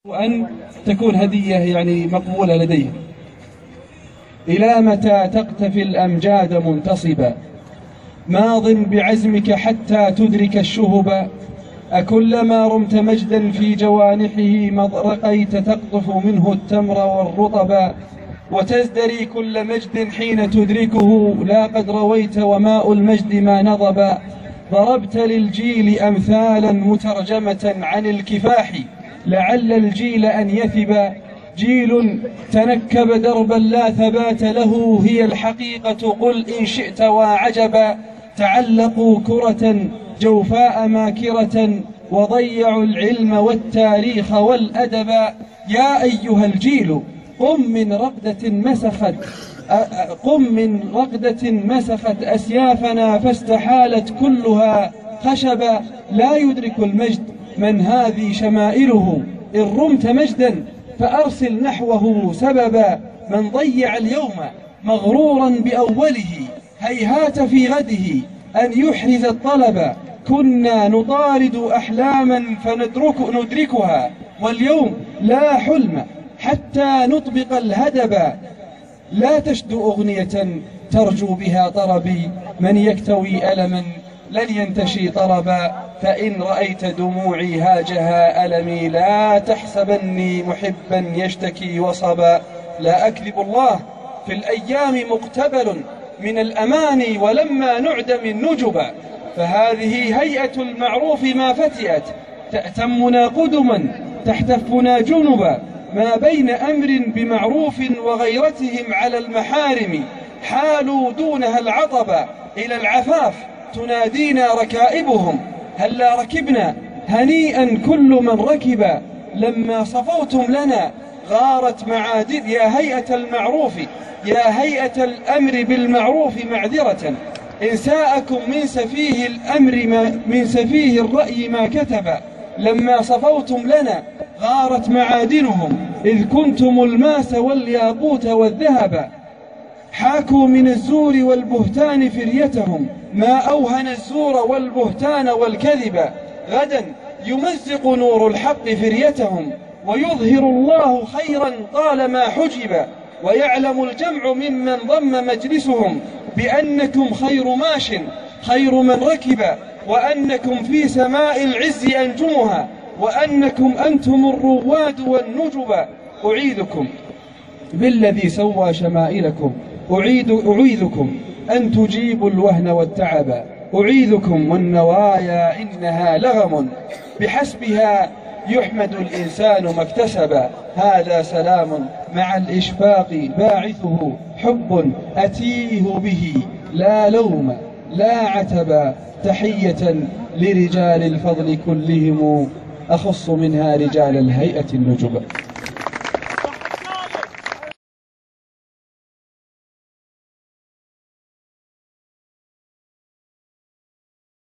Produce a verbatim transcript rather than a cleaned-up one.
وأن تكون هدية يعني مقبولة لديه. إلى متى تقتفي الأمجاد منتصبا، ماض بعزمك حتى تدرك الشهب، أكلما رمت مجدا في جوانحه مضرقيت تقطف منه التمر والرطب، وتزدري كل مجد حين تدركه لا قد رويت وماء المجد ما نضب، ضربت للجيل أمثالا مترجمة عن الكفاح لعل الجيل أن يثب، جيل تنكب دربا لا ثبات له هي الحقيقة قل إن شئت وعجبا، تعلقوا كرة جوفاء ماكرة وضيعوا العلم والتاريخ والأدب، يا أيها الجيل قم من رقدة مسخت قم من رقدة مسخت أسيافنا فاستحالت كلها خشبا، لا يدرك المجد من هذه شمائله، إن رمت مجدا فأرسل نحوه سببا، من ضيع اليوم مغرورا بأوله هيهات في غده أن يحرز الطلب، كنا نطارد أحلاما فندرك ندركها واليوم لا حلم حتى نطبق الهدب، لا تشدو أغنية ترجو بها طربي، من يكتوي ألما لن ينتشي طربا، فإن رأيت دموعي هاجها ألمي لا تحسبني محبا يشتكي وصبا، لا أكذب الله في الأيام مقتبل من الأماني ولما نعدم النجبا، فهذه هيئة المعروف ما فتئت تأتمنا قدما تحتفنا جنبا، ما بين أمر بمعروف وغيرتهم على المحارم حالوا دونها العطب، إلى العفاف تنادينا ركائبهم هلا ركبنا هنيئا كل من ركب، لما صفوتم لنا غارت معادن، يا هيئة المعروف يا هيئة الأمر بالمعروف معذرة، إن ساءكم من سفيه الأمر ما من سفيه الرأي ما كتب، لما صفوتم لنا غارت معادنهم إذ كنتم الماس والياقوت والذهب، حاكوا من الزور والبهتان فريتهم ما أوهن الزور والبهتان والكذب، غدا يمزق نور الحق فريتهم ويظهر الله خيرا طالما حجب، ويعلم الجمع ممن ضم مجلسهم بأنكم خير ماش خير من ركب، وأنكم في سماء العز أنجمها وأنكم أنتم الرواد والنجب، أعيذكم بالذي سوى شمائلكم أعيد أعيذكم أن تجيبوا الوهن والتعب، أعيذكم والنوايا إنها لغم بحسبها يحمد الإنسان ما اكتسب، هذا سلام مع الإشفاق باعثه حب أتيه به لا لوم لا عتبا، تحية لرجال الفضل كلهم أخص منها رجال الهيئة النجبا.